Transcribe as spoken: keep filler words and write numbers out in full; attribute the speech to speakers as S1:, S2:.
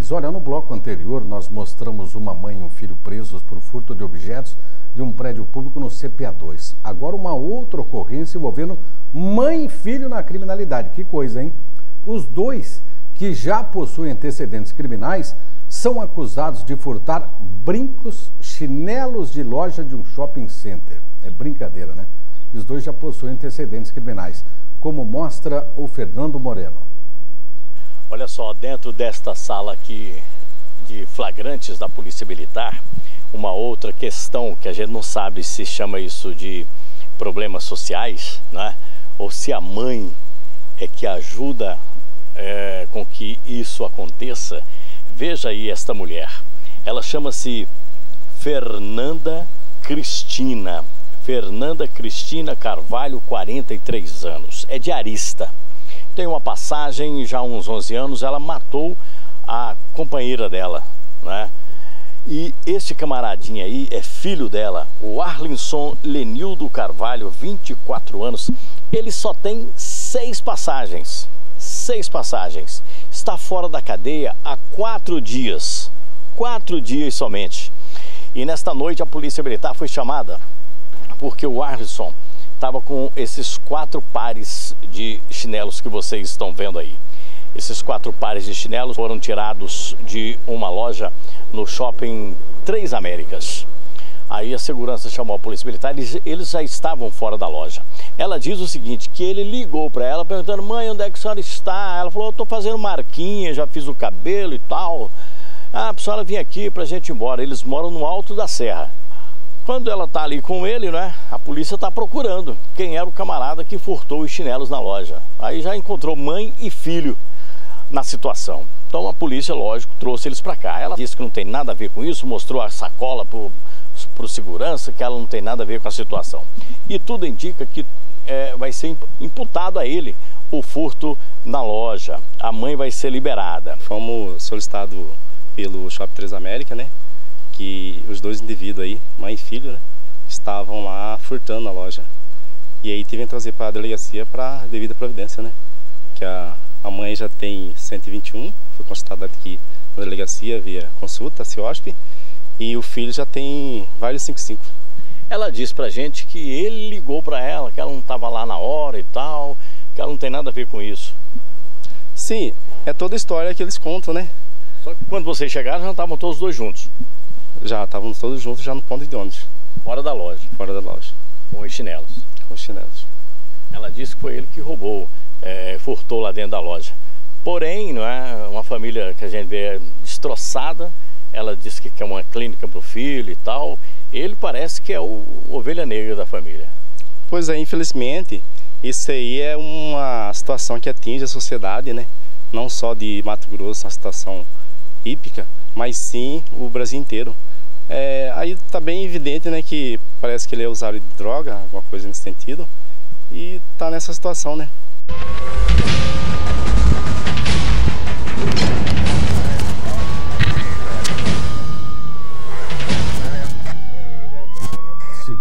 S1: Luiz, olha, no bloco anterior nós mostramos uma mãe e um filho presos por furto de objetos de um prédio público no C P A dois. Agora uma outra ocorrência envolvendo mãe e filho na criminalidade. Que coisa, hein? Os dois, que já possuem antecedentes criminais, são acusados de furtar brincos, chinelos de loja de um shopping center. É brincadeira, né? Os dois já possuem antecedentes criminais, como mostra o Fernando Moreno.
S2: Olha só, dentro desta sala aqui de flagrantes da Polícia Militar, uma outra questão que a gente não sabe se chama isso de problemas sociais, né? Ou se a mãe é que ajuda é, com que isso aconteça. Veja aí esta mulher, ela chama-se Fernanda Cristina, Fernanda Cristina Carvalho, quarenta e três anos, é diarista. Tem uma passagem, já há uns onze anos, ela matou a companheira dela, né? E este camaradinho aí é filho dela, o Arlinson Lenildo Carvalho, vinte e quatro anos. Ele só tem seis passagens, seis passagens. Está fora da cadeia há quatro dias, quatro dias somente. E nesta noite a Polícia Militar foi chamada porque o Arlinson estava com esses quatro pares de chinelos que vocês estão vendo aí. Esses quatro pares de chinelos foram tirados de uma loja no shopping Três Américas. Aí a segurança chamou a Polícia Militar, eles, eles já estavam fora da loja. Ela diz o seguinte, que ele ligou para ela perguntando: mãe, onde é que a senhora está? Ela falou: eu estou fazendo marquinha, já fiz o cabelo e tal. Ah, a senhora vir aqui para a gente ir embora. Eles moram no alto da serra. Quando ela está ali com ele, né, a polícia está procurando quem era o camarada que furtou os chinelos na loja. Aí já encontrou mãe e filho na situação. Então a polícia, lógico, trouxe eles para cá. Ela disse que não tem nada a ver com isso, mostrou a sacola para o segurança, que ela não tem nada a ver com a situação. E tudo indica que é, vai ser imputado a ele o furto na loja. A mãe vai ser liberada.
S3: Fomos solicitados pelo Shopping Três Américas, né? Que os dois indivíduos aí, mãe e filho, né, estavam lá furtando a loja. E aí tive que trazer para a delegacia para devida providência, né? Que a, a mãe já tem cento e vinte e um, foi constatada aqui na delegacia via consulta, C I O S P, e o filho já tem vários cinquenta e cinco.
S2: Ela disse pra gente que ele ligou para ela, que ela não estava lá na hora e tal, que ela não tem nada a ver com isso.
S3: Sim, é toda a história que eles contam, né?
S2: Só que quando vocês chegaram já estavam todos dois juntos.
S3: Já estávamos todos juntos, já no ponto de ônibus.
S2: Fora da loja?
S3: Fora da loja.
S2: Com os chinelos?
S3: Com os chinelos.
S2: Ela disse que foi ele que roubou, é, furtou lá dentro da loja. Porém, não é uma família que a gente vê destroçada. Ela disse que quer uma clínica para o filho e tal. Ele parece que é o ovelha negra da família.
S3: Pois é, infelizmente, isso aí é uma situação que atinge a sociedade, né? Não só de Mato Grosso, uma situação hípica, mas sim o Brasil inteiro. É, aí está bem evidente, né, que parece que ele é usuário de droga, alguma coisa nesse sentido, e está nessa situação, né?